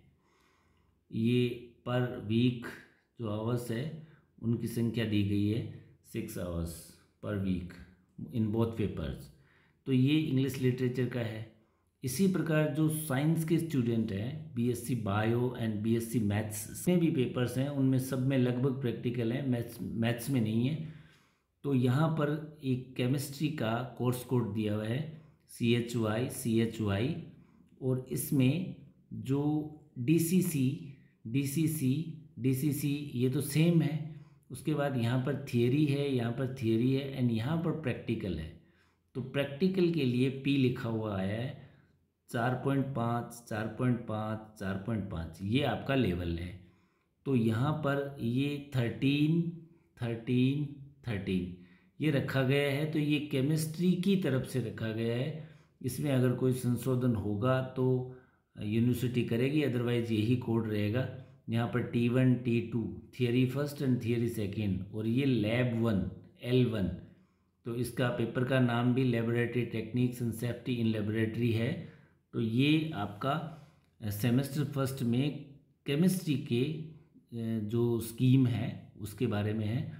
ये पर वीक जो आवर्स है उनकी संख्या दी गई है, six hours per week in both papers. तो ये इंग्लिश लिटरेचर का है। इसी प्रकार जो साइंस के स्टूडेंट हैं, BSc bio and BSc maths में भी पेपर्स हैं, उनमें सब में लगभग प्रैक्टिकल है, मैथ्स मैथ्स में नहीं है। तो यहाँ पर एक केमिस्ट्री का कोर्स कोड दिया हुआ है, C H Y C H Y, और इसमें जो D C C D C C D C C ये तो सेम है। उसके बाद यहाँ पर थियरी है, यहाँ पर थियरी है एंड यहाँ पर प्रैक्टिकल है। तो प्रैक्टिकल के लिए पी लिखा हुआ है, चार पॉइंट पाँच, चार पॉइंट पाँच, चार पॉइंट पाँच, ये आपका लेवल है। तो यहाँ पर ये थर्टीन थर्टीन थर्टीन ये रखा गया है। तो ये केमिस्ट्री की तरफ से रखा गया है। इसमें अगर कोई संशोधन होगा तो यूनिवर्सिटी करेगी, अदरवाइज यही कोड रहेगा। यहाँ पर T one T two theory first and theory second, और ये लैब वन एल वन। तो इसका पेपर का नाम भी laboratory techniques and safety in laboratory है। तो ये आपका सेमेस्टर फर्स्ट में केमिस्ट्री के जो स्कीम है उसके बारे में है।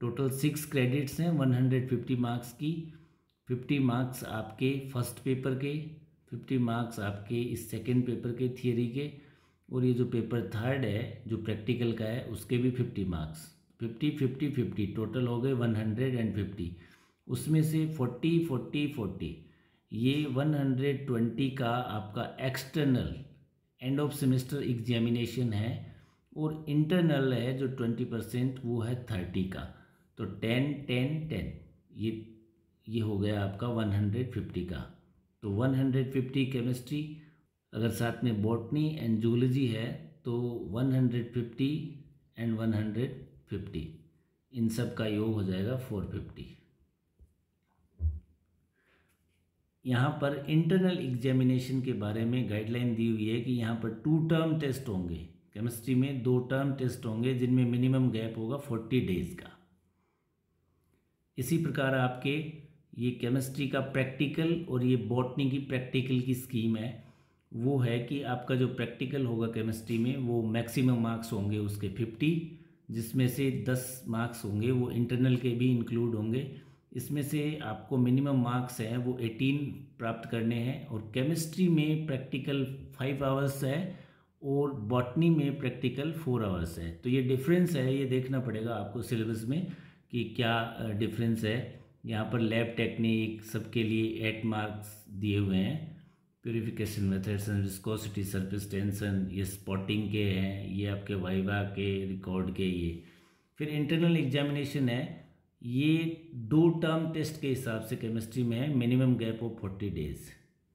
टोटल सिक्स क्रेडिट्स हैं वन हंड्रेड फिफ्टी मार्क्स की। फिफ्टी मार्क्स आपके फर्स्ट पेपर के, फिफ्टी मार्क्स आपके इस सेकेंड पेपर के थियरी के, और ये जो पेपर थर्ड है जो प्रैक्टिकल का है उसके भी fifty marks. Fifty fifty fifty total हो गए वन हंड्रेड एंड फिफ्टी। उसमें से फोर्टी फोर्टी फोर्टी ये वन हंड्रेड ट्वेंटी का आपका external end of semester examination है, और इंटरनल है जो ट्वेंटी परसेंट वो है थर्टी का। तो टेन टेन टेन ये ये हो गया आपका वन हंड्रेड फिफ्टी का। तो वन हंड्रेड फिफ्टी केमिस्ट्री, अगर साथ में बॉटनी एंड जूलॉजी है तो one hundred fifty and one hundred fifty, इन सब का योग हो जाएगा फोर फिफ्टी। यहाँ पर इंटरनल एग्जामिनेशन के बारे में गाइडलाइन दी हुई है कि यहाँ पर टू टर्म टेस्ट होंगे। केमिस्ट्री में दो टर्म टेस्ट होंगे जिनमें मिनिमम गैप होगा फोर्टी डेज का। इसी प्रकार आपके ये केमिस्ट्री का प्रैक्टिकल और ये बॉटनी की प्रैक्टिकल की स्कीम है, वो है कि आपका जो प्रैक्टिकल होगा केमिस्ट्री में वो मैक्सिमम मार्क्स होंगे उसके फिफ्टी, जिसमें से दस मार्क्स होंगे वो इंटरनल के भी इंक्लूड होंगे। इसमें से आपको मिनिमम मार्क्स हैं वो एटीन प्राप्त करने हैं। और केमिस्ट्री में प्रैक्टिकल फाइव आवर्स है और बॉटनी में प्रैक्टिकल फोर आवर्स है। तो ये डिफरेंस है, ये देखना पड़ेगा आपको सिलेबस में कि क्या डिफरेंस है। यहाँ पर लैब टेक्निक सबके लिए एट मार्क्स दिए हुए हैं। Purification methods and viscosity, surface tension, ये स्पॉटिंग के हैं, ये आपके वाइवा के रिकॉर्ड के। ये फिर इंटरनल एग्जामिनेशन है, ये दो टर्म टेस्ट के हिसाब से केमिस्ट्री में है, minimum gap of forty days.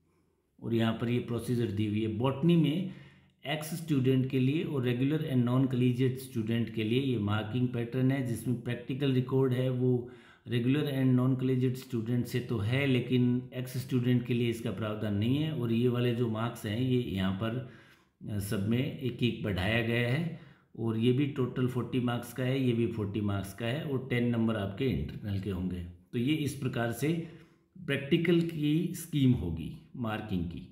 और यहाँ पर ये प्रोसीजर दी हुई है। बॉटनी में एक्स स्टूडेंट के लिए और regular and non collegiate student के लिए ये मार्किंग पैटर्न है, जिसमें प्रैक्टिकल रिकॉर्ड है वो regular and non collegiate student से तो है, लेकिन एक्स स्टूडेंट के लिए इसका प्रावधान नहीं है। और ये वाले जो मार्क्स हैं ये यहाँ पर सब में एक एक बढ़ाया गया है, और ये भी टोटल फोर्टी मार्क्स का है, ये भी फोर्टी मार्क्स का है, और टेन नंबर आपके इंटरनल के होंगे। तो ये इस प्रकार से प्रैक्टिकल की स्कीम होगी मार्किंग की।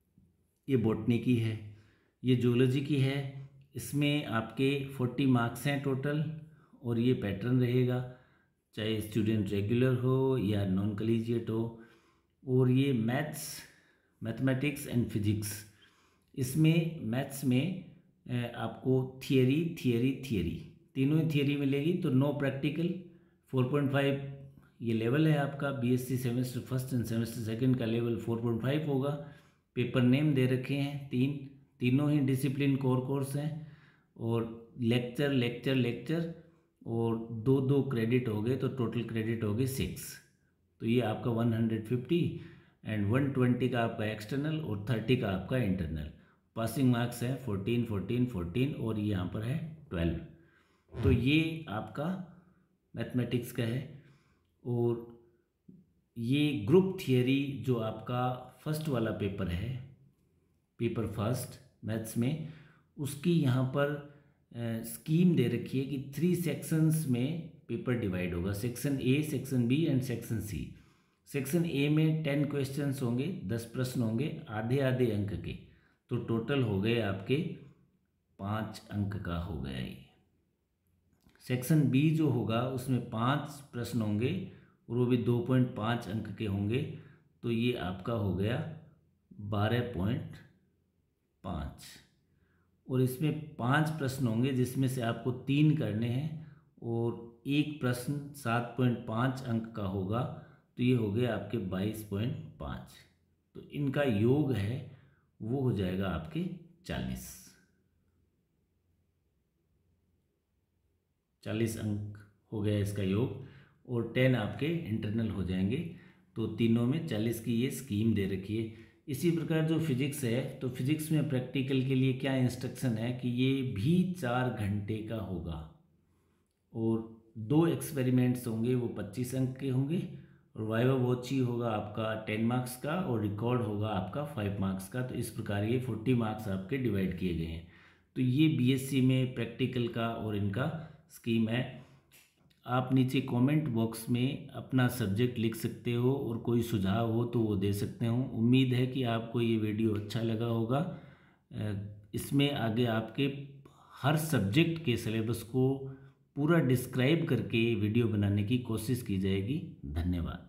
ये बॉटनी की है, ये जूलॉजी की है, इसमें आपके फोर्टी मार्क्स हैं टोटल, और ये पैटर्न रहेगा चाहे स्टूडेंट रेगुलर हो या नॉन कलीजिएट हो। और ये मैथ्स, मैथमेटिक्स एंड फिजिक्स, इसमें मैथ्स में आपको थियरी थियरी थियरी तीनों ही थियरी मिलेगी। तो no practical, four point five ये लेवल है आपका। BSc semester first and semester second का लेवल फोर पॉइंट फाइव होगा। पेपर नेम दे रखे हैं तीन, तीनों ही डिसिप्लिन कोर कोर्स हैं, और लेक्चर लेक्चर लेक्चर और दो दो क्रेडिट हो गए, तो टोटल क्रेडिट हो गए सिक्स। तो ये आपका one hundred fifty and one twenty का आपका एक्सटर्नल और थर्टी का आपका इंटरनल। पासिंग मार्क्स है फोर्टीन फोर्टीन फोर्टीन और ये यहाँ पर है ट्वेल्व। तो ये आपका मैथमेटिक्स का है। और ये ग्रुप थियरी जो आपका फर्स्ट वाला पेपर है, पेपर फर्स्ट मैथ्स में, उसकी यहाँ पर स्कीम दे रखी है कि थ्री सेक्शंस में पेपर डिवाइड होगा, section A, section B and section C. Section A में टेन क्वेश्चंस होंगे, दस प्रश्न होंगे, आधे आधे अंक के। तो टोटल हो गए आपके पाँच अंक का हो गया ये। सेक्शन बी जो होगा उसमें पाँच प्रश्न होंगे और वो भी दो पॉइंट पाँच अंक के होंगे। तो ये आपका हो गया बारह पॉइंट पाँच। और इसमें पांच प्रश्न होंगे जिसमें से आपको तीन करने हैं, और एक प्रश्न सात पॉइंट पाँच अंक का होगा। तो ये हो गया आपके बाईस पॉइंट पाँच। तो इनका योग है वो हो जाएगा आपके चालीस चालीस अंक हो गया इसका योग, और टेन आपके इंटरनल हो जाएंगे। तो तीनों में चालीस की ये स्कीम दे रखी है। इसी प्रकार जो फिजिक्स है, तो फिजिक्स में प्रैक्टिकल के लिए क्या इंस्ट्रक्शन है कि ये भी चार घंटे का होगा, और दो एक्सपेरिमेंट्स होंगे वो पच्चीस अंक के होंगे, और वाइवा वॉची होगा आपका टेन मार्क्स का, और रिकॉर्ड होगा आपका फाइव मार्क्स का। तो इस प्रकार ये फोर्टी मार्क्स आपके डिवाइड किए गए हैं। तो ये बीएससी में प्रैक्टिकल का और इनका स्कीम है। आप नीचे कमेंट बॉक्स में अपना सब्जेक्ट लिख सकते हो, और कोई सुझाव हो तो वो दे सकते हो। उम्मीद है कि आपको ये वीडियो अच्छा लगा होगा। इसमें आगे आपके हर सब्जेक्ट के सिलेबस को पूरा डिस्क्राइब करके वीडियो बनाने की कोशिश की जाएगी। धन्यवाद।